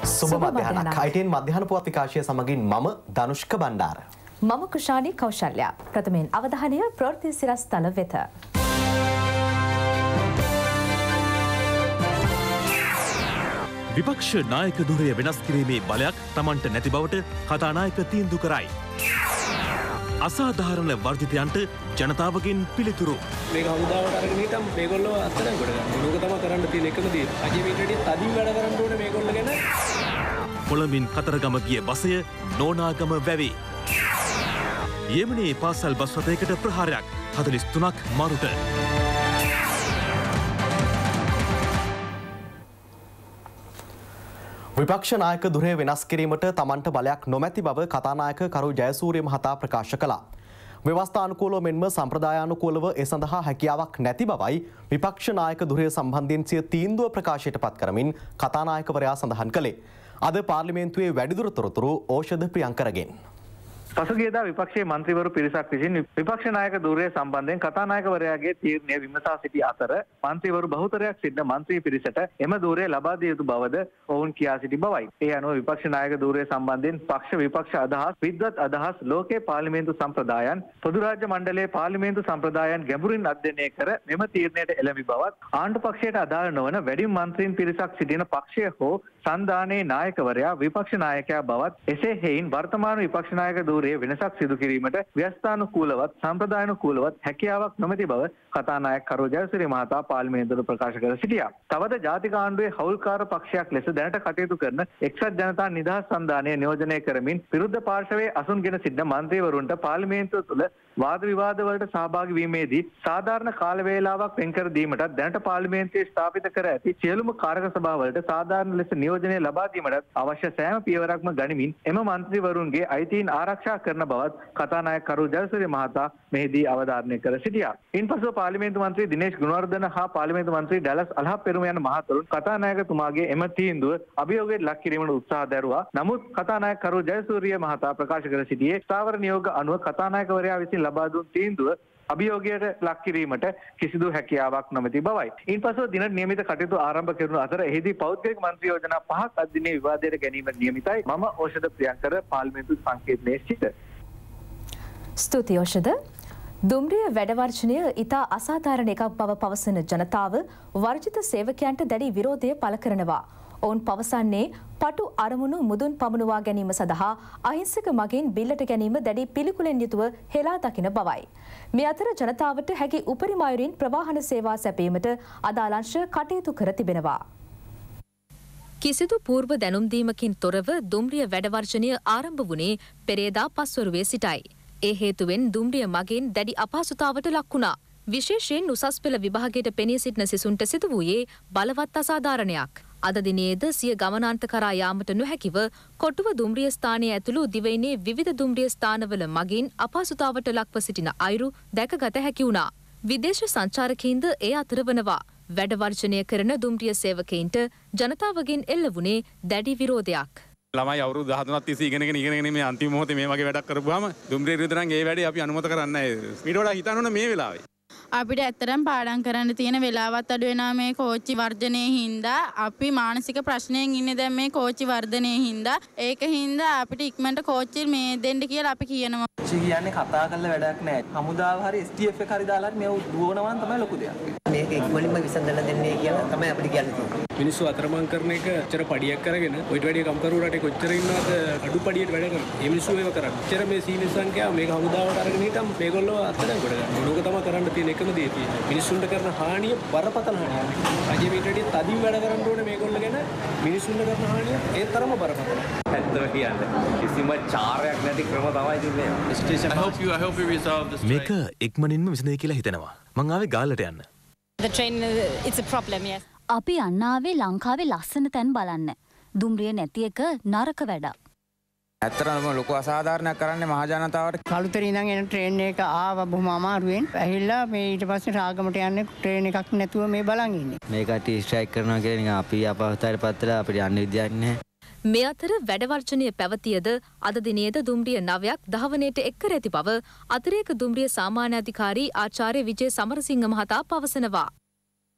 සුබ මධ්‍යහනක්. ITN මධ්‍යහන පුවත් විකාශය සමගින් මම ධනුෂ්ක බණ්ඩාර. මම කුෂානි කෞශල්‍යා. ප්‍රථමයෙන් අවධානය ප්‍රවෘත්ති සිරස්තල වෙත. විපක්ෂ නායක ධුරය වෙනස් කිරීමේ බලයක් තමන්ට නැති බවට කතානායක තීන්දුව කරයි. අසාධාරණ වර්ධිතයන්ට ජනතාවගෙන් පිළිතුරු. මේක හමුදාවට අරගෙන හිටම් මේගොල්ලෝ අත්අඩංගුවට ගන්න. මේක තමයි කරන්න තියෙන එකම දේ. අජේ මීටරේ තදින් වැඩ කරන්න ඕනේ මේගොල්ලෝ ගැන. කොළඹින් කතරගම ගිය බසය නෝනාගම වැවේ. යෙමනේ පාසල් බස් රථයකට ප්‍රහාරයක් 43ක් මරුට. විපක්ෂ නායක ධුරය වෙනස් කිරීමට තමන්ට බලයක් නොමැති බව කතානායක කරු ජයසූරිය මහතා ප්‍රකාශ කළා. ව්‍යවස්ථානුකූලව මෙන්ම සම්ප්‍රදායානුකූලව ඒ සඳහා හැකියාවක් නැති බවයි විපක්ෂ නායක ධුරය සම්බන්ධයෙන් සිය තීන්දුව ප්‍රකාශයට පත් කරමින් කතානායකවරයා සඳහන් කළේ. අද පාර්ලිමේන්තුවේ වැඩිදුර තොරතුරු ඕෂධ ප්‍රියංකරගෙන්. පසුගියදා විපක්ෂයේ මන්ත්‍රීවරු පිරිසක් විසින් විපක්ෂ නායක ධුරය සම්බන්ධයෙන් කතානායකවරයාගේ තීරණය විමසා සිටි අතර මන්ත්‍රීවරු බහුතරයක් සිටින මන්ත්‍රී පිරිසට එම ධුරය ලබා දිය යුතු බවද ඔවුන් කියා සිටි බවයි. ඒ අනුව විපක්ෂ නායක ධුරය සම්බන්ධයෙන් පක්ෂ විපක්ෂ අදහස්, විද්වත් අදහස්, ලෝකේ පාර්ලිමේන්තු සම්ප්‍රදායන්, පොදු රාජ්‍ය මණ්ඩලයේ පාර්ලිමේන්තු සම්ප්‍රදායන් ගැඹුරින් අධ්‍යයනය කර මෙම තීරණයට එළඹි බවත් ආණ්ඩු පක්ෂයට අදාළ නොවන වැඩිම මන්ත්‍රීන් පිරිසක් සිටින පක්ෂය හෝ සංධානයේ නායකවරයා විපක්ෂ නායකයා බවත් එසේ හේයින් වර්තමාන විපක්ෂ නායක ධුරය වෙනසක් සිදු කිරීමට ව්‍යවස්ථානුකූලවත් සම්ප්‍රදායානුකූලවත් හැකියාවක් නොමැති බව කතානායක කරු ජයසූරිය මහතා පාර්ලිමේන්තුවට ප්‍රකාශ කර සිටියා. තවද ජාතික ආණ්ඩුවේ හවුල්කාර පක්ෂයක් ලෙස දැනට කටයුතු කරන එක්සත් ජනතා නිදහස් සන්ධානය නියෝජනය කරමින් විරුද්ධ පාර්ශවයේ අසුන්ගෙන සිටින මන්ත්‍රීවරුන්ට පාර්ලිමේන්තුව තුළ වාද විවාද වලට සහභාගී වීමේදී සාධාරණ කාල වේලාවක් වෙන් කර දීමටත් දැනට පාර්ලිමේන්තුවේ ස්ථාපිත කර ඇති සියලුම කාරක සභාවලට සාධාරණ ලෙස නියෝජනය ලබා දීමටත් අවශ්‍ය සෑම පියවරක්ම ගනිමින් එම මන්ත්‍රීවරුන්ගේ අයිතීන් ආරක්ෂා කරන බවත් කතානායක කරු ජයසූරිය මහතා මෙහිදී අවධාරණය කර සිටියා. ඉන්පසුව පාර්ලිමේන්තු මන්ත්‍රී දිනේෂ් ගුණවර්ධන හා පාර්ලිමේන්තු මන්ත්‍රී ඩැලස් අල්හප්පෙරුම යන මහතුරුන් කතානායකතුමාගේ එම තීන්දුව අභියෝගයට ලක් කිරීමට උත්සාහ දැරුවා. නමුත් කතානායක කරු ජයසූරිය මහතා ප්‍රකාශ කර සිටියේ ස්ථාවර නියෝග අනුව කතානායකවරයා විසින් ලබා දුන් තීන්දුව අභියෝගයට ලක් කිරීමට කිසිදු හැකියාවක් නොමැති බවයි. ඉන්පසුව දින නියමිත කටයුතු ආරම්භ කරන අතර එහිදී පෞද්ගලික මන්ත්‍රී යෝජනා 5ක් අද දිනේ විවාදයට ගැනීමට නියමිතයි. මම ඕෂධ ප්‍රියංකර පාර්ලිමේන්තු සංකේතනයේ සිට. ස්තුතියි ඕෂධ. දුම්රිය වැඩවර්ජනය ඉතා අසාධාරණ එකක් බව පවසන ජනතාව වර්ජිත සේවකයන්ට දැඩි විරෝධය පළ කරනවා. ඔවුන් පවසන්නේ පටු අරමුණු මුදුන් පමුණුවා ගැනීම සඳහා අහිංසක මගින් බිල්ලට ගැනීම දැඩි පිළිකුලෙන් යුතුව හෙලා දකින බවයි. මේ අතර ජනතාවට හැකි උපරිම අයුරින් ප්‍රවාහන සේවා සැපීමට අදාළ අංශ කටයුතු කර තිබෙනවා. කිසිදු පූර්ව දැනුම් දීමකින් තොරව දුම්රිය වැඩවර්ජනය ආරම්භ වුණේ පෙරේදා පස්වරුවේ සිටයි. ඒ හේතුවෙන් දුම්රිය මගින් දැඩි අපහසුතාවට ලක් වුණා. විශේෂයෙන් උසස් පෙළ විභාගයට පෙනී සිටින සිසුන්ට සිදු වූයේ බලවත් අසාධාරණයක්. අද දිනේද සිය ගමනාන්ත කරා යාමට නොහැකිව කොටුව දුම්රිය ස්ථානයේ ඇතුළු දිවයිනේ විවිධ දුම්රිය ස්ථානවල මගින් අපහසුතාවට ලක්ව සිටින අයුරු දැකගත හැකි වුණා. විදේශ සංචාරකයින්ද ඒ අතර වනවා. වැඩවර්ජනය කරන දුම්රිය සේවකයින්ට ජනතාවගෙන් එල්ල වුණේ දැඩි විරෝධයක්. ළමයි අවුරුදු 13ක් තිස්සේ ඉගෙනගෙන මේ අන්තිම මොහොතේ මේ වගේ වැඩක් කරපුවාම දුම්රිය විරුද්ධ නම් ඒ වැඩේ අපි අනුමත කරන්නේ නැහැ. ඊට වඩා හිතන්න ඕන මේ වෙලාවේ. අපිට ඇත්තටම පාඩම් කරන්න තියෙන වෙලාවත් අඩු වෙනා මේ කෝච්චි වර්ධනයේ හින්දා අපි මානසික ප්‍රශ්නයෙන් ඉන්නේ දැන් මේ කෝච්චි වර්ධනයේ හින්දා ඒක හින්දා අපිට ඉක්මනට කෝච්චි මේ දෙන්න කියලා අපි කියනවා. කෝච්චි කියන්නේ කතා කරලා වැඩක් නැහැ. හමුදාව හරි STF එක හරි දාලා මේ දුවනවා තමයි ලොකු දෙයක්. මේක ඉක්මනින්ම විසඳලා දෙන්නේ කියලා තමයි අපිට කියන්නේ. මිනිස්සු අතරමං කරන එක අච්චර පඩියක් කරගෙන ඔයිට වැඩි කම්කරු රටේ කොච්චර ඉන්නවද අඩු පඩියට වැඩ කරන්නේ. මේ මිනිස්සු ඒව කරන්නේ. අච්චර මේ සීමිත සංඛ්‍යාව මේක හමුදාවට අරගෙන හිටම් මේගොල්ලෝ අත්අඩංගුවට ගන්න. ඕක තමයි කරන්න තියෙන එකම දේ තියෙන්නේ. මිනිස්සුන්ට කරන හානිය බරපතල හානියක්. රජයේ මීටරේ තදින් වැඩ කරන්න ඕනේ මේගොල්ලෝ ගැන මිනිස්සුන්ට කරන හානිය ඒ තරම බරපතලයි. ඇත්තම කියන්නේ කිසිම චාරයක් නැති ක්‍රම තමයි තිබෙන්නේ. I hope you resolve this. මේක ඉක්මනින්ම විසඳෙයි කියලා හිතනවා. මං ආවේ ගාල්ලට යන්න. The train it's a problem, yes. අපි යන්න ආවේ ලංකාවේ ලස්සන තැන් බලන්න. දුම්රිය නැති එක නරක වැඩක්. ඇත්තටම ලොකු අසාධාරණයක් කරන්නේ මහ ජනතාවට. කළුතරේ ඉඳන් එන ට්‍රේන් එක ආවා බොහොම අමාරුවෙන්. ඇහිලා මේ ඊට පස්සේ රාගමට යන්නේ ට්‍රේන් එකක් නැතුව මේ බලන් ඉන්නේ. මේකට ස්ට්‍රයික් කරනවා කියලා නිකන් අපි අපහසුතාවයට පත් වෙලා අපිට යන්න විදියක් නැහැ. මේ අතර වැඩවර්ජනය පැවතියද අද දිනේද දුම්රිය 9ක් දහවනයට එක් කර ඇති බව අතිරේක දුම්රිය සාමාන්‍ය අධිකාරී ආචාර්ය විජේ සමරසිංහ මහතා පවසනවා.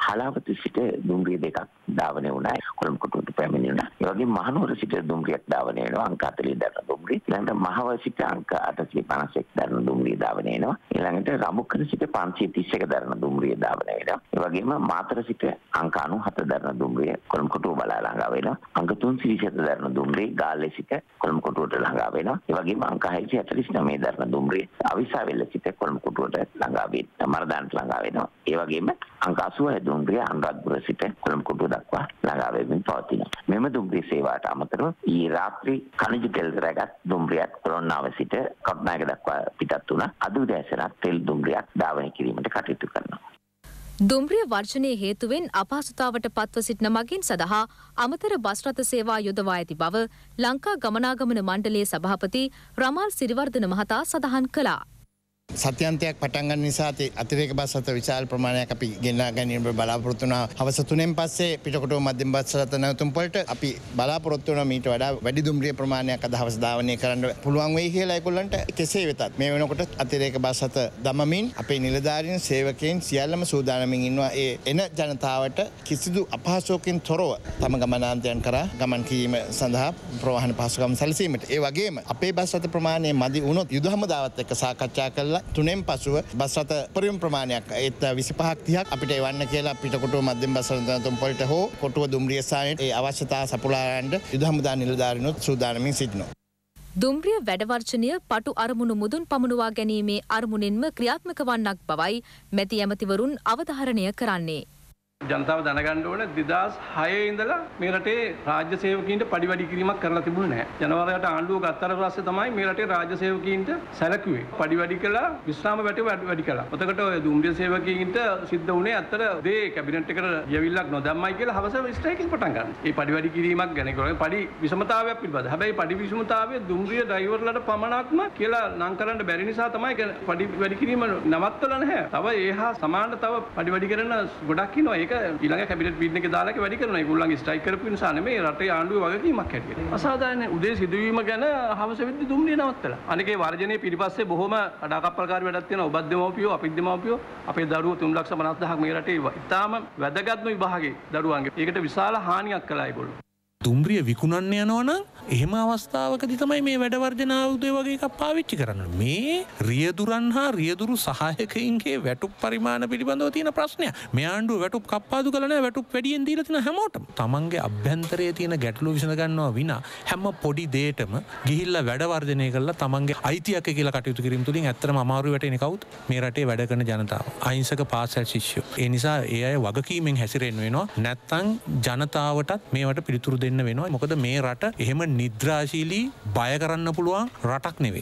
හලාවත සිට දුම්රිය දෙකක් ධාවනය වුණා. කොළඹ කොටුවට පැමිණුණා. ඒ වගේම මහනුවර සිට දුම්රියක් ධාවනය වෙනවා. අංක 40 දරන දුම්රිය. ඊළඟට මහව සිට අංක 851 දරන දුම්රිය ධාවනය වෙනවා. ඊළඟට රඹුකර සිට 531 දරන දුම්රිය ධාවනය වෙනවා. ඒ වගේම මාතර සිට අංක 97 දරන දුම්රිය කොළඹ කොටුව බලා ළඟා වෙනවා. අංක 330 දරන දුම්රිය ගාල්ලේ සිට කොළඹ කොටුවට ළඟා වෙනවා. ඒ වගේම අංක 649 දරන දුම්රිය අවිසාවෙල්ල සිට කොළඹ කොටුවට ළඟා වෙනවා. මරදානට ළඟා වෙනවා. ඒ වගේම අංක 86 දුම්රිය අනුරාධපුර සිට කොළඹ කොටුව දක්වා ළඟා වෙමින් පවතිනවා. මෙම දුම්රිය සේවාවට අමතරව ඊ රාත්‍රී කනිජ තෙල් රැගත් දුම්රියක් කොළොන්නාව සිට කටුනායක දක්වා පිටත් වුණා. අද උදෑසන තෙල් දුම්රියක් ධාවනය කිරීමට කටයුතු කරනවා. දුම්රිය වර්ජනයේ හේතුවෙන් අපහසුතාවට පත්ව සිටින මගින් සඳහා අමතර බස් රථ සේවා යොදවා ඇති බව ලංකා ගමනාගමන මණ්ඩලයේ සභාපති රමල් සිරිවර්ධන මහතා සඳහන් කළා. සත්‍යන්තයක් පටන් ගන්න නිසා අතිරේක බස් රථ විශාල ප්‍රමාණයක් අපි ගෙනා ගැනීමට බලාපොරොත්තු වුණා. හවස 3න් පස්සේ පිටකොටුව මධ්‍යම බස් රථ නැවතුම් වලට අපි බලාපොරොත්තු වෙනවා මීට වඩා වැඩි දුම්රිය ප්‍රමාණයක් අද හවස ධාවනය කරන්න පුළුවන් වෙයි කියලා ඒගොල්ලන්ට. කෙසේ වෙතත් මේ වෙනකොට අතිරේක බස් රථ දමමින් අපේ නිලධාරීන් සේවකයන් සියල්ලම සූදානමින් ඉන්නවා. ඒ එන ජනතාවට කිසිදු අපහසුවකින් තොරව තම ගමනාන්තයන් කරා ගමන් කිරීම සඳහා ප්‍රවාහන පහසුකම් සැලසීමට. ඒ වගේම අපේ බස් රථ ප්‍රමාණය මදි වුණොත් යුද හමුදාවත් එක්ක සාකච්ඡා කරලා 3න් පසුව බස් රථ පරිම ප්‍රමාණයක් ඒත් 25ක් 30ක් අපිට එවන්න කියලා පිටකොටුව මධ්‍යම බස් රථ නැවතුම් පොළට හෝ කොටුව දුම්රිය ස්ථානයේ ඒ අවශ්‍යතාව සපුරා ගන්න යුද හමුදා නිලධාරීනොත් සූදානමින් සිටිනවා. දුම්රිය වැඩවර්ජනය පටු අරමුණු මුදුන් පමුණුවා ගැනීමේ අරමුණින්ම ක්‍රියාත්මක වන්නක් බවයි මැති ඇමතිවරුන් අවධාරණය කරන්නේ. ජනතාව දැනගන්න ඕන 2006 ඉඳලා මේ රටේ රාජ්‍ය සේවකීන්ට පඩි වැඩි කිරීමක් කරලා තිබුණේ නැහැ. ජනවරයට ආණ්ඩුව ගත්තට පස්සේ තමයි මේ රටේ රාජ්‍ය සේවකීන්ට සැලකුවේ. පඩි වැඩි කළා, විශ්‍රාම වැටේ වැඩි කළා. ඔතකොට ඔය දුම්රිය සේවකීන්ට සිද්ධ වුණේ අත්තර දේ කැබිනට් එකට යවිල්ලක් නොදම්මයි කියලා හවස ස්ට්‍රයිකින් පටන් ගන්න. මේ පඩි වැඩි කිරීමක් ගැන කරන්නේ පඩි විෂමතාවයක් පිළිබඳ. හැබැයි පඩි විෂමතාවය දුම්රිය ඩ්‍රයිවර්ලට පමණක්ම කියලා නම් කරන්න බැරි නිසා තමයි පඩි වැඩි කිරීම නවත්තලා නැහැ. තව ඒහා සමාන තව පඩි වැඩි කරන ගොඩක් ඉන්නවා. ඒක ඊළඟ කැබිනට් මීටින් එකේ දාලා වැඩි කරනවා. ඒගොල්ලන්ගේ ස්ට්‍රයික් කරපු නිසා නෙමෙයි රටේ ආණ්ඩුවේ වගකීමක් හැටියට. අසාධාරණ උදේ සිදුවීම ගැන හවස වෙද්දි දුම්රිය නවත්තලා. අනිකේ වර්ජනයේ පිටිපස්සේ බොහොම අඩාකප්පල්කාරී වැඩක් තියෙනවා. ඔබත් දෙමව්පියෝ අපිත් දෙමව්පියෝ අපේ දරුවෝ 3,50,000ක් මේ රටේ ඉතාම වැදගත්ම විභාගේ දරුවන්ගේ. ඒකට විශාල හානියක් කළා ඒගොල්ලෝ. දුම්රිය විකුණන්න යනවනම් එහෙම අවස්ථාවකදී තමයි මේ වැඩ වර්ජන ආයුධය වගේ එකක් පාවිච්චි කරන්න. මේ රියදුරන් හා රියදුරු සහායකයින්ගේ වැටුප් පරිමාණ පිළිබඳව තියෙන ප්‍රශ්නය. මේ ආණ්ඩුව වැටුප් කප්පාදු කළා නෑ, වැටුප් වැඩියෙන් දීලා තියෙන හැමෝටම. තමන්ගේ අභ්‍යන්තරයේ තියෙන ගැටලු විසඳ ගන්නවා විනා හැම පොඩි දෙයකටම ගිහිල්ලා වැඩ වර්ජනය කරලා තමන්ගේ අයිතියක් කියලා කටයුතු කිරීම තුලින් ඇත්තටම අමාරු වැටෙන්නේ කවුද? මේ රටේ වැඩ කරන ජනතාව. අහිංසක පාසල් ශිෂ්‍යයෝ. ඒ නිසා ඒ අය වගකීමෙන් හැසිරෙන්න වෙනවා. නැත්තම් ජනතාවටත් මේවට පිළිතුරු දෙන්න වෙනවා. මොකද මේ රට එහෙම නිද්‍රාශීලී බය කරන්න පුළුවන් රටක් නෙවෙයි.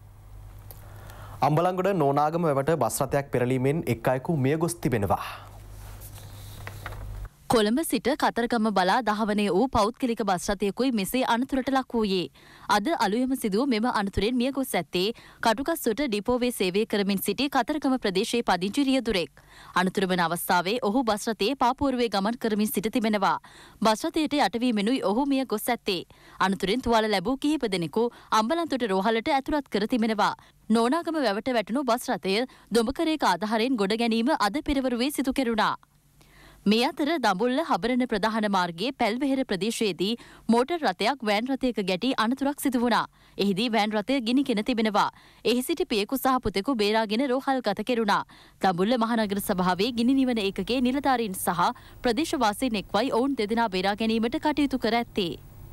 අම්බලන්ගොඩ නෝනාගම වැවට බස් රථයක් පෙරලීමෙන් එක් අයෙකු මිය ගොස් තිබෙනවා. කොළඹ සිට කතරගම බලා දහවනේ වූ පෞද්ගලික බස් රථයකුයි මෙසේ අනතුරට ලක් වූයේ. අද අලුයම සිදුව මෙම අනතුරෙන් මිය ගොස් ඇත්තේ කටුකස්සොට ඩිපෝවේ සේවය කරමින් සිටි කතරගම ප්‍රදේශයේ පදිංචි රියදුරෙක්. අනතුර වන අවස්ථාවේ ඔහු බස් රථයේ පාපුවරුවේ ගමන් කරමින් සිට තිබෙනවා. බස් රථයට යටවීමෙනුයි ඔහු මිය ගොස් ඇත්තේ. අනතුරෙන් තුවාල ලැබූ කිහිප දෙනෙකු අම්බලන්තොට රෝහලට ඇතුළත් කර තිබෙනවා. නෝනාගම වැවට වැටුණු බස් රථය දොඹකරේක ආධාරයෙන් ගොඩ ගැනීම අද පෙරවරුවේ සිදු කෙරුණා. මේ අතර දඹුල්ල හබරණ ප්‍රධාන මාර්ගයේ පැල්වෙහෙර ප්‍රදේශයේදී මෝටර් රථයක් වෑන් රථයක ගැටි අනතුරක් සිදු වුණා. එහිදී වෑන් රථය ගිනිගෙන තිබෙනවා. එහි සිටි පියෙකු සහ පුතෙකු බේරාගෙන රෝහල්ගත කෙරුණා. දඹුල්ල මහනගර සභාවේ ගිනි නිවන ඒකකයේ නිලධාරීන් සහ ප්‍රදේශවාසීන් එක්වයි ඔවුන් දෙදෙනා බේරා ගැනීමට කටයුතු කර ඇත්තේ.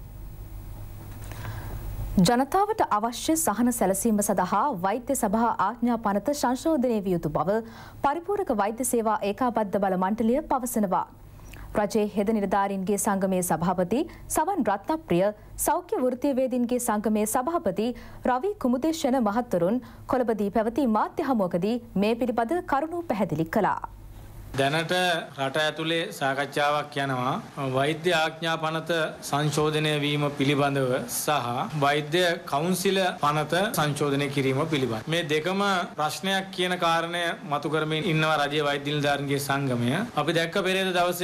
ජනතාවට අවශ්‍ය සහන සැලසීම සඳහා වෛද්‍ය සභා ආඥා පනත සංශෝධනය විය යුතු බව පරිපූර්ණක වෛද්‍ය සේවා ඒකාබද්ධ බල මණ්ඩලය පවසනවා. රජයේ හෙද නිලධාරීන්ගේ සංගමයේ සභාපති සවන් රත්නප්‍රිය, සෞඛ්‍ය වෘත්තීයවේදීන්ගේ සංගමයේ සභාපති රවි කුමුදේශන මහත්වරුන් කොළඹදී පැවති මාධ්‍ය හමුවකදී මේ පිළිබඳ කරුණු පැහැදිලි කළා. දැනට රට ඇතුලේ සාකච්ඡාවක් යනවා වෛද්‍ය ආඥා පනත සංශෝධනය වීම පිළිබඳව සහ වෛද්‍ය කවුන්සිල පනත සංශෝධනය කිරීම පිළිබඳව. මේ දෙකම ප්‍රශ්නයක් කියන කාරණය මතු කරමින් ඉන්නවා රජයේ වෛද්‍ය නිලධාරීන්ගේ සංගමය. අපි දැක්ක පෙරේද දවසේ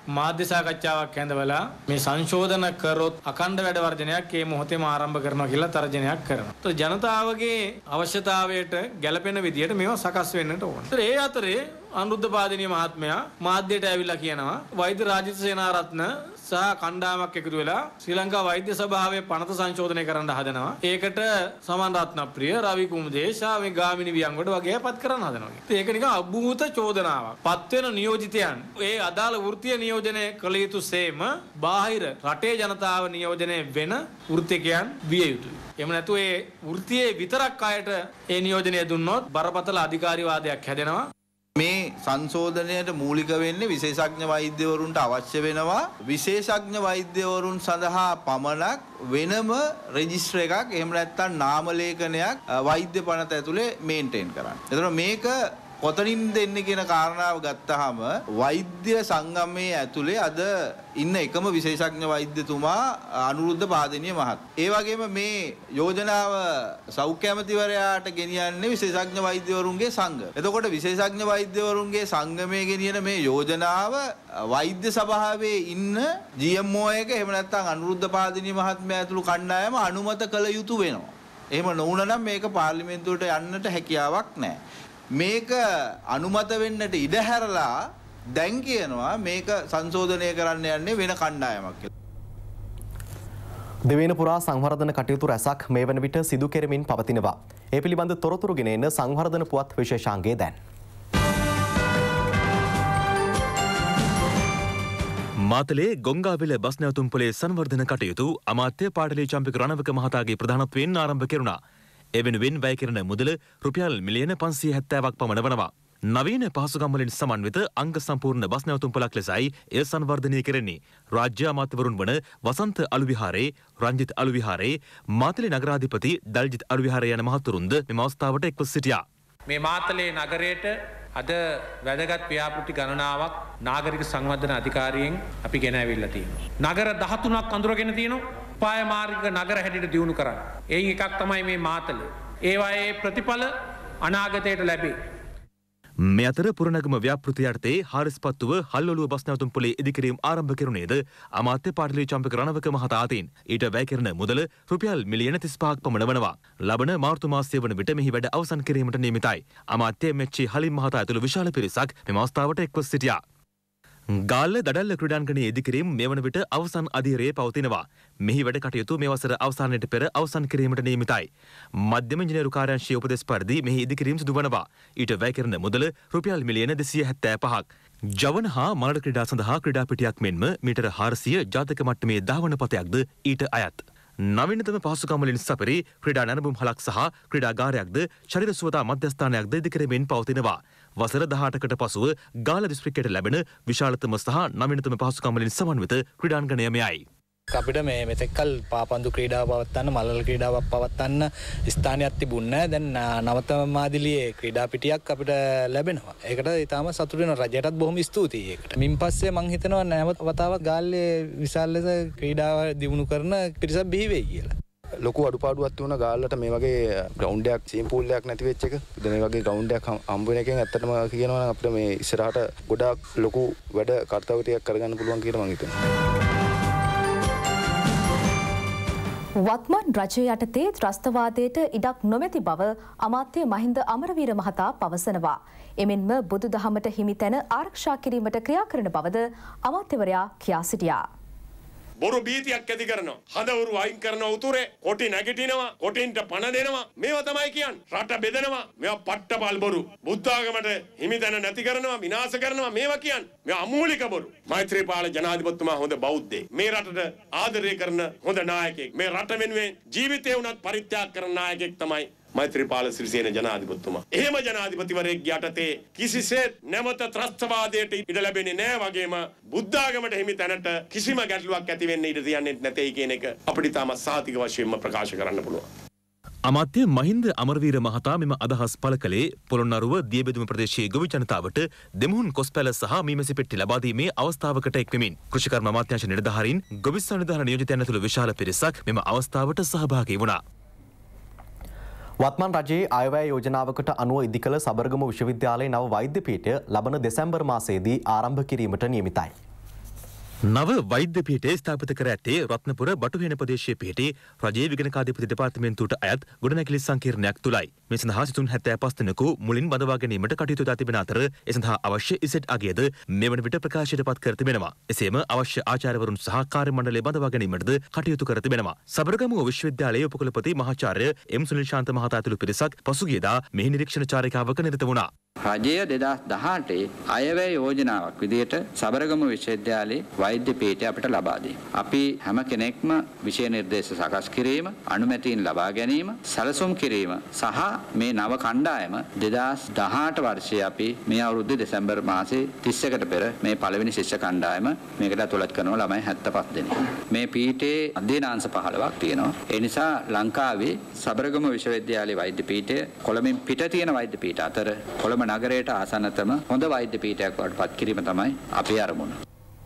මාධ්‍ය සාකච්ඡාවක් ඇඳවලා මේ සංශෝධන කරොත් අඛණ්ඩ වැඩ වර්ජනයක් මේ මොහොතේම ආරම්භ කරනවා කියලා තර්ජනයක් කරනවා. ඒත් ජනතාවගේ අවශ්‍යතාවයට ගැළපෙන විදියට මේවා සකස් වෙන්නට ඕන. ඒ අතරේ අනුරුද්ධ පාදිනිය මහත්මයා මාධ්‍යයට ඇවිල්ලා කියනවා වෛද්‍ය රාජිත සේනාරත්න සහ කණ්ඩායමක් එකතු වෙලා ශ්‍රී ලංකා වෛද්‍ය සභාවේ පනත සංශෝධනය කරන්න හදනවා. ඒකට සමන් රත්නප්‍රිය, රවි කුමුදේශ, මේ ගාමිණී වියංගොඩ වගේ පත් කරන්න හදනවා. ඒක නිකන් අභූත චෝදනාවක්. පත් වෙන නියෝජිතයන් ඒ අදාළ වෘත්තීය නියෝජනය කළ යුතු සේම බාහිර රටේ ජනතාව නියෝජනය වෙන වෘත්තිකයන් විය යුතුයි. එහෙම නැතු ඒ වෘත්තියේ විතරක් අයට ඒ නියෝජනය දුන්නොත් බරපතල අධිකාරීවාදයක් හැදෙනවා. මේ සංශෝධනයට මූලික වෙන්නේ විශේෂඥ වෛද්‍යවරුන්ට අවශ්‍ය වෙනවා විශේෂඥ වෛද්‍යවරුන් සඳහා පමණක් වෙනම රෙජිස්ටර් එකක් එහෙම නැත්නම් නාම ලේඛනයක් වෛද්‍ය පනත ඇතුලේ මේන්ටේන් කරන්න. එතකොට මේක කොතනින් දෙන්නේ කියන කාරණාව ගත්තාම වෛද්‍ය සංගමයේ ඇතුලේ අද ඉන්න එකම විශේෂඥ වෛද්‍යතුමා අනුරුද්ධ පාදිනිය මහත්මයා. ඒ වගේම මේ යෝජනාව සෞඛ්‍ය ඇමතිවරයාට ගෙනියන්නේ විශේෂඥ වෛද්‍යවරුන්ගේ සංඝ. එතකොට විශේෂඥ වෛද්‍යවරුන්ගේ සංගමයේ ගෙනියන මේ යෝජනාව වෛද්‍ය සභාවේ ඉන්න GMO එක එහෙම නැත්නම් අනුරුද්ධ පාදිනිය මහත්මයා ඇතුළු කණ්ඩායම අනුමත කළ යුතු වෙනවා. එහෙම නොවුනනම් මේක පාර්ලිමේන්තුවට යන්නට හැකියාවක් නැහැ. මේක අනුමත වෙන්නට ඉඩ හැරලා දැන් කියනවා මේක සංශෝධනය කරන්න යන්නේ වෙන කණ්ඩායමක් කියලා. දෙවේන පුරා සංවර්ධන කටයුතු රැසක් මේ වන විට සිදු කෙරෙමින් පවතිනවා. ඒ පිළිබඳ තොරතුරු ගෙන එන සංවර්ධන පුවත් විශේෂාංගය දැන්. මාතලේ ගොංගාවිල බස් නැවතුම් පොලේ සංවර්ධන කටයුතු අමාත්‍ය පාඩලී චම්පික රණවක මහතාගේ ප්‍රධානත්වයෙන් ආරම්භ කෙරුණා. ඒ වෙනුවෙන් වැය කෙරෙන මුදල රුපියල් මිලියන 570ක් පමණ වනවා. නවීන පහසුකම් වලින් සමන්විත අංග සම්පූර්ණ බස් නැවතුම් පොලක් ලෙසයි එය සංවර්ධනය කෙරෙන්නේ. රාජ්‍ය අමාත්‍යවරුන් වන වසන්ත අලුවිහාරේ, රංජිත් අලුවිහාරේ, මාතලේ නගරාධිපති දල්ජිත් අලුවිහාරේ යන මහතුරුන්ද මෙම අවස්ථාවට එක්ව සිටියා. මේ මාතලේ නගරයට අද වැදගත් ව්‍යාපෘති ගණනාවක් නාගරික සංවර්ධන අධිකාරියෙන් අපි ගෙන ඇවිල්ලා තියෙනවා. නගර 13ක් අඳුරගෙන තියෙනවා. උපාය මාර්ගික නගර හැටියට දියුණු කරන්න. එයින් එකක් තමයි මේ මාතලේ. ඒවායේ ප්‍රතිඵල අනාගතයට ලැබේ. මේ අතර පුරනගම ව්‍යාපෘති යටතේ හාරිස්පත්තුව හල්ඔළුව බස් නැවතුම් පොලේ ඉදිකිරීම ආරම්භ කෙරුණේද අමාත්‍ය පාටලී චම්පික රණවක මහතා අතින්. ඊට වැය කෙරෙන මුදල රුපියල් මිලියන 35ක් පමණ වනවා. ලබන මාර්තු මාසයේ වන විට මෙහි වැඩ අවසන් කිරීමට නියමිතයි. අමාත්‍ය මෙච්.ඒ. හලිම් මහතා ඇතුළු විශාල පිරිසක් මෙම අවස්ථාවට එක්ව සිටියා. ගාල්ල දඩල්ල ක්‍රීඩාංගණයේ ඉදිකිරීම මේ වන විට අවසන් අධීරයේ පවතිනවා. මෙහි වැඩ කටයුතු මේ වසර අවසානයට පෙර අවසන් කිරීමට නියමිතයි. මධ්‍යම ඉංජිනේරු කාර්යාංශයේ උපදෙස් පරිදි මෙහි ඉදිකිරීම සිදු වනවා. ඊට වැය කෙරෙන මුදල රුපියල් මිලියන 275ක්. ජවන හා මලඩ ක්‍රීඩා සඳහා ක්‍රීඩා පිටියක් මෙන්ම මීටර 400 ජාතික මට්ටමේ ධාවන පතයක්ද ඊට අයත්. නවීනතම පහසුකම් වලින් සපිරි ක්‍රීඩා නැරඹුම් හලක් සහ ක්‍රීඩාගාරයක්ද ශරීර සුවතා මධ්‍යස්ථානයක්ද ඉදිකිරීමෙන් පවතිනවා. වසර 18කට පසුව ගාල්ල දිස්ත්‍රික්කයට ලැබෙන විශාලතම සහ නවීනතම පහසුකම් වලින් සමන්විත ක්‍රීඩාංගණය මෙයයි. අපිට මේ මෙතෙක්කල් පාපන්දු ක්‍රීඩාව පවත්වන්න මලල ක්‍රීඩාවක් පවත්වන්න ස්ථානයක් තිබුණේ නැහැ. දැන් නවතම මාදිලියේ ක්‍රීඩා පිටියක් අපිට ලැබෙනවා. ඒකට ඊටාම සතුටු වෙනවා. රජයටත් බොහොම ස්තුතියි ඒකට. මින් පස්සේ මම හිතනවා නැවත වතාවක් ගාල්ලේ විශාල ලෙස ක්‍රීඩාව දියුණු කරන පිරිසක් බිහි වෙයි කියලා. ලොකු අඩුපාඩුවක් තියුණා ගාල්ලට මේ වගේ ග්‍රවුන්ඩ් එකක් සීම් පූල් එකක් නැති වෙච්ච එක. දැන් මේ වගේ ග්‍රවුන්ඩ් එකක් හම්බ වෙන එකෙන් ඇත්තටම කියනවා නම් අපිට මේ ඉස්සරහට ගොඩාක් ලොකු වැඩ කර්තව්‍ය ටිකක් කරගන්න පුළුවන් කියලා මම හිතනවා. වත්මන් රජය යටතේ ත්‍රස්තවාදයට ඉඩක් නොමැති බව අමාත්‍ය මහින්ද අමරවීර මහතා පවසනවා. එමෙන්ම බුදුදහමට හිමි තැන ආරක්ෂා කිරීමට ක්‍රියා කරන බවද අමාත්‍යවරයා කියා සිටියා. බොරු බීතියක් ඇති කරනවා. හදවරු අයින් කරනවා උතුරේ. කොටි නැගිටිනවා. කොටින්ට පණ දෙනවා. මේවා තමයි කියන්නේ. රට බෙදනවා. මේවා පට්ටපල් බොරු. බුද්ධාගමට හිමිතැන නැති කරනවා, විනාශ කරනවා. මේවා කියන්නේ. මේවා අමූලික බොරු. මෛත්‍රීපාල ජනාධිපතිතුමා හොඳ බෞද්ධයෙක්. මේ රටට ආදරය කරන හොඳ නායකයෙක්. මේ රට වෙනුවෙන් ජීවිතය වුණත් පරිත්‍යාග කරන නායකයෙක් තමයි මෛත්‍රීපාල සිරිසේන ජනාධිපතිතුමා. එහෙම ජනාධිපතිවරයෙක් යටතේ කිසිසේත් නැවත ත්‍රස්තවාදයට ඉඩ ලැබෙන්නේ නැහැ වගේම බුද්ධාගමට හිමි තැනට කිසිම ගැටලුවක් ඇති වෙන්න ඉඩ තියන්නේ නැtei කියන එක අපිට තාම සාතික වශයෙන්ම ප්‍රකාශ කරන්න පුළුවන්. අමාත්‍ය මහින්ද අමරවීර මහතා මෙම අදහස් පළ කළේ පොළොන්නරුව දියබෙදුම ප්‍රදේශයේ ගොවි ජනතාවට දෙමුහුන් කොස්පැල සහ මීමැසි පෙට්ටි ලබා දීමේ අවස්ථාවකට එක්වෙමින් කෘෂිකර්ම අමාත්‍යාංශ නිලධාරීන් ගොවි සංවිධාන නියෝජිතයන් ඇතුළු විශාල පිරිසක් මෙම අවස්ථාවට සහභාගී වුණා. වත්මන් රජයේ අයවැය යෝජනාවකට අනුව ඉදිකළ සබරගම විශ්වවිද්‍යාලයේ නව වෛද්‍ය පීඨය ලබන දෙසැම්බර් මාසයේදී ආරම්භ කිරීමට නියමිතයි. නව වෛද්‍ය පීඨය ස්ථාපිත කර ඇත්තේ රත්නපුර බටුහේන ප්‍රදේශයේ පිහිටි රජයේ විගණකාධිපති දෙපාර්තමේන්තුවට අයත් ගොඩනැගිලි සංකීර්ණයක් තුලයි. මේ සඳහා සිතුන් 75 දෙනෙකු මුලින් බඳවා ගැනීමට කටයුතු දා තිබෙන අතර ඒ සඳහා අවශ්‍ය ඉසෙට් අගයද මෙවන විට ප්‍රකාශයට පත් කර තිබෙනවා. එසේම අවශ්‍ය ආචාර්යවරුන් සහ කාර්ය මණ්ඩලය බඳවා ගැනීමටද කටයුතු කර තිබෙනවා. සබරගමුව විශ්වවිද්‍යාලයේ උපකුලපති මහාචාර්ය එම් සුනිල් ශාන්ත මහතා ඇතුළු පිරිසක් පසුගියදා මෙහි නිරීක්ෂණ චාරිකාවක නිරත වුණා. රජය 2018 අයවැය යෝජනාවක් විදිහට සබරගමුව විශ්වවිද්‍යාලයේ වෛද්‍ය පීඨය අපිට ලබා දී. අපි හැම කෙනෙක්ම විෂය නිර්දේශ සකස් කිරීම, අනුමැතීන් ලබා ගැනීම, සැලසුම් කිරීම සහ මේ නව කණ්ඩායම 2018 වර්ෂයේ අපි මේ අවුරුද්දේ දෙසැම්බර් මාසේ 31කට පෙර මේ පළවෙනි ශිෂ්‍ය කණ්ඩායම මේකට ඇතුළත් කරනවා ළමයි 75 දෙනෙක්. මේ පීඨයේ අධ්‍යයනාංශ 15ක් තියෙනවා. ඒ නිසා ලංකාවේ සබරගමුව විශ්වවිද්‍යාලයේ වෛද්‍ය පීඨය කොළඹින් පිට තියෙන වෛද්‍ය පීඨ අතර කොළඹ නගරයට ආසන්නතම හොඳ වෛද්‍ය පීඨයක් බවට පත් කිරීම තමයි අපේ අරමුණ.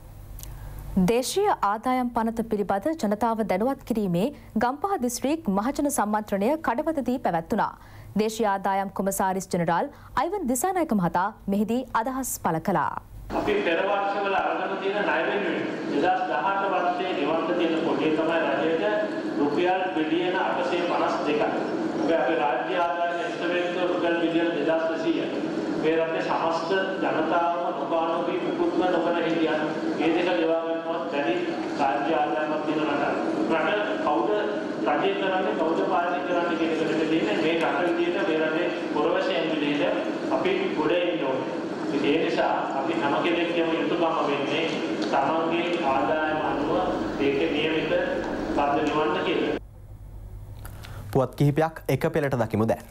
දේශීය ආදායම් පනත පිළිබඳ ජනතාව දැනුවත් කිරීමේ ගම්පහ දිස්ත්‍රික් මහජන සම්මන්ත්‍රණය කඩවතදී පැවැත්වුණා. දේශීය ආදායම් කොමසාරිස් ජෙනරාල් අයිවන් දිසානායක මහතා මෙහිදී අදහස් පළ කළා. අපි පෙර වර්ෂවල අරගෙන තියෙන ණය වෙනුවෙන් 2018 වර්ෂයේ ගෙවන්න තියෙන කොටේ තමයි රජයට රුපියල් බිලියන 852ක්. අපේ රාජ්‍ය ආදායම එස්ටිමේට් රුපියල් බිලියන 2200ක්. මේ රටේ සමස්ත ජනතාවම නොබානෝබී මුකුත්ම නොකර හිටියන් මේ දෙක ගෙවා ගන්නවත් බැරි රාජ්‍ය ආදායමක් තියෙන රටක්. රට කවුද රජය කරන්නේ කවුද පාලනය කරන්නේ කියන එකට දෙන්නේ මේ රට විදියට මේ රටේ පොරවැසියන් විදියට අපි ගොඩේ ඉන්න ඕනේ. ඒ නිසා අපි හැම කෙනෙක්ගේම යුතුයකම වෙන්නේ තමන්ගේ ආදායම අනුව ඒකේ නියමිත බද්ධ නිවන්න කියලා. පුවත් කිහිපයක් එක පෙළට දකිමු දැන්.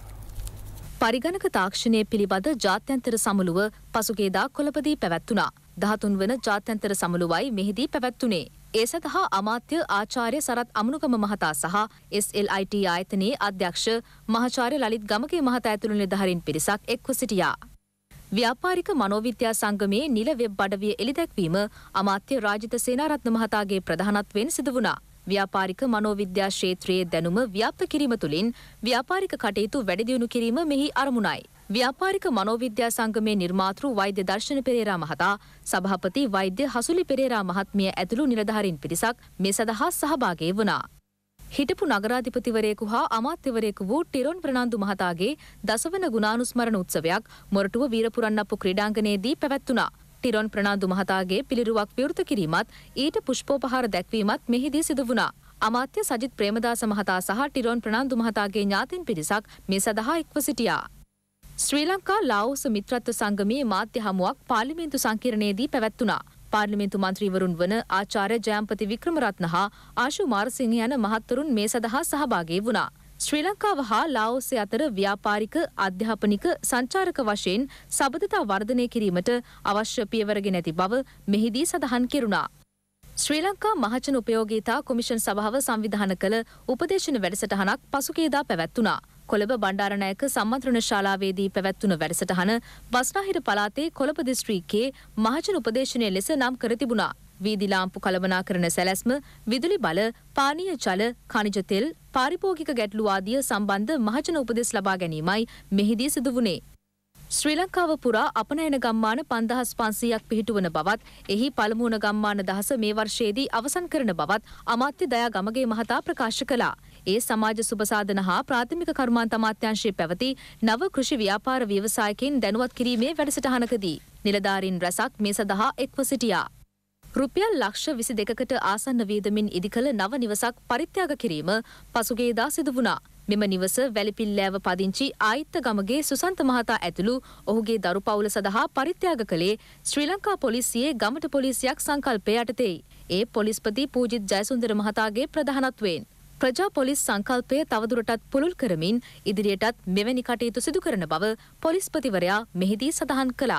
පරිගණක තාක්ෂණය පිළිබඳ ජාත්‍යන්තර සමුළුව පසුගියදා කොළඹදී පැවැත්වුණා. 13 වන ජාත්‍යන්තර සමුළුවයි මෙහිදී පැවැත්වුණේ. ඒ සඳහා අමාත්‍ය ආචාර්ය සරත් අමනුගම මහතා සහ SLIT ආයතනයේ අධ්‍යක්ෂ මහාචාර්ය ලලිත් ගමගේ මහතා ඇතුළු නිලධාරීන් පිරිසක් එක්ව සිටියා. ව්‍යාපාරික මනෝවිද්‍යා සංගමයේ නිල වෙබ් අඩවිය එළිදැක්වීම අමාත්‍ය රාජිත සේනාරත්න මහතාගේ ප්‍රධානත්වයෙන් සිදු වුණා. ව්‍යාපාරික මනෝවිද්‍යා ක්ෂේත්‍රයේ දැනුම ව්‍යාප්ත කිරීම තුළින් ව්‍යාපාරික කටයුතු වැඩි දියුණු කිරීම මෙහි අරමුණයි. ව්‍යාපාරික මනෝවිද්‍යා සංගමේ නිර්මාතෘ වෛද්‍ය දර්ශන පෙරේරා මහතා, සභාපති වෛද්‍ය හසුලි පෙරේරා මහත්මිය ඇතුළු නිලධාරීන් පිරිසක් මේ සඳහා සහභාගී වුණා. හිටපු නගරාධිපතිවරයෙකු හා අමාත්‍යවරයෙකු වූ ටිරොන් ප්‍රනාන්දු මහතාගේ දසවන ගුණානුස්මරණ උත්සවයක් මොරටුව වීරපුරන්නප්පු ක්‍රීඩාංගණයේදී පැවැත්වුණා. ටිරොන් ප්‍රනාන්දු මහතාගේ පිළිරුවක් විවෘත කිරීමත් ඊට පුෂ්පෝපහාර දැක්වීමත් මෙහිදී සිදු වුණා. අමාත්‍ය සජිත් ප්‍රේමදාස මහතා සහ ටිරොන් ප්‍රනාන්දු මහතාගේ ඥාතීන් පිරිසක් මේ සඳහා එක්ව සිටියා. ශ්‍රී ලංකා ලාओस මිත්‍රත්ව සංගමයේ මාධ්‍ය හමුවක් පාර්ලිමේන්තු සංකීර්ණයේදී පැවැත්වුණා. පාර්ලිමේන්තු මන්ත්‍රීවරුන් වන ආචාර්ය ජයම්පති වික්‍රමරත්න හා ආශු මාරසිංහ යන මහත්වරුන් මේ සඳහා සහභාගී වුණා. ශ්‍රී ලංකාව හා ලාओस අතර ව්‍යාපාරික, අධ්‍යාපනික, සංචාරක වශයෙන් සබඳතා වර්ධනය කිරීමට අවශ්‍ය පියවරගෙන ඇති බව මෙහිදී සඳහන් කෙරුණා. ශ්‍රී ලංකා මහජන උපයෝගීතා කොමිෂන් සභාව සංවිධාන කළ උපදේශන වැඩසටහනක් පසුගියදා පැවැත්වුණා. කොළඹ බණ්ඩාරනායක සම්මන්ත්‍රණ ශාලාවේදී පැවැත්වුණ වැඩසටහන බස්නාහිර පළාතේ කොළඹ දිස්ත්‍රික්කයේ මහජන උපදේශනය ලෙස නම් කර තිබුණා. වීදි ලාම්පු කළමනාකරන සැලැස්ම, විදුලි බල, පානීය ජල, ಖನಿජ තෙල්, පාරිභෝගික ගැටලු ආදිය සම්බන්ධ මහජන උපදෙස් ලබා ගැනීමයි මෙහිදී සිදු වුණේ. ශ්‍රී ලංකාව පුරා අපනයන ගම්මාන 5500ක් පිහිටුවන බවත්, එහි පළමුවන ගම්මාන දහස මේ වර්ෂයේදී අවසන් කරන බවත් අමාත්‍ය දයා ගමගේ මහතා ප්‍රකාශ කළා. ඒ සමාජ සුබසාධන හා ප්‍රාථමික කර්මාන්ත අමාත්‍යාංශයේ පැවති නව කෘෂි ව්‍යාපාර ව්‍යවසායකයින් දැනුවත් කිරීමේ වැඩසටහනකදී නිලධාරීන් රැසක් මේ සඳහා එක්ව සිටියා. රුපියල් ලක්ෂ 22කට ආසන්න වියදමින් ඉදිකළ නව නිවසක් පරිත්‍යාග කිරීම පසුගියදා සිදු වුණා. මෙම නිවස වැලිපිල්ලෑව පදිංචි ආයිත්ත ගමගේ සුසන්ත මහතා ඇතුළු ඔහුගේ දරු පවුල සඳහා පරිත්‍යාග කළේ ශ්‍රී ලංකා පොලිසියේ ගමට පොලිසියක් සංකල්පය යටතේයි. ඒ පොලිස්පති පූජිත් ජයසුන්දර මහතාගේ ප්‍රධානත්වයෙන්. ප්‍රජා පොලිස් සංකල්පය තවදුරටත් පුළුල් කරමින් ඉදිරියටත් මෙවැනි කටයුතු සිදු කරන බව පොලිස්පතිවරයා මෙහිදී සඳහන් කළා.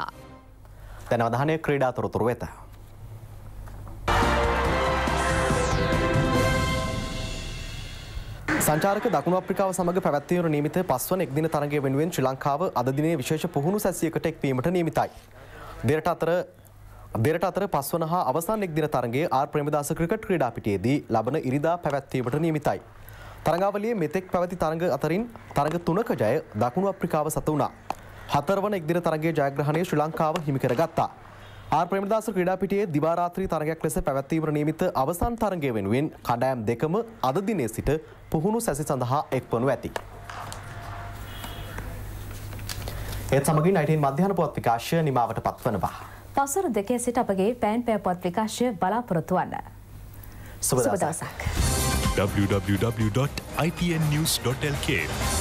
දැන් අවධානය ක්‍රීඩා තොරතුරු වෙත. සංචාරක දකුණු අප්‍රිකාව සමග පැවැත්වීමට නියමිත 5 වන එක්දින තරගය වෙනුවෙන් ශ්‍රී ලංකාව අද දිනේ විශේෂ පුහුණු සැසියකට එක්වීමට නියමිතයි. දෙරට අතර 5 වන හා අවසන් එක්දින තරගයේ ආර් ප්‍රේමදාස ක්‍රිකට් ක්‍රීඩා පිටියේදී ලබන ඉරිදා පැවැත්වීමට නියමිතයි. තරගාවලියේ මෙතෙක් පැවති තරග අතරින් තරග 3ක ජය දකුණු අප්‍රිකාව සතු වුණා. 4 වන එක්දින තරගයේ ජයග්‍රහණය ශ්‍රී ලංකාව හිමි කරගත්තා. ආර් ප්‍රේමදාස ක්‍රීඩා පිටියේ දිවා රාත්‍රී තරගයක් ලෙස පැවැත්වීමට නියමිත අවසන් තරගය වෙනුවෙන් කණ්ඩායම් දෙකම අද දිනේ සිට පුහුණු සැසි සඳහා එක්වනු ඇති. ඒත් සමගින් 19 මධ්‍යහන පුවත් විකාශය නිමාවට පත්වනවා. පසුර 2 සිට අපගේ පෑන් පෑ පුවත් විකාශය බලාපොරොත්තු වන්න. සුබ දවසක්. www.itnnews.lk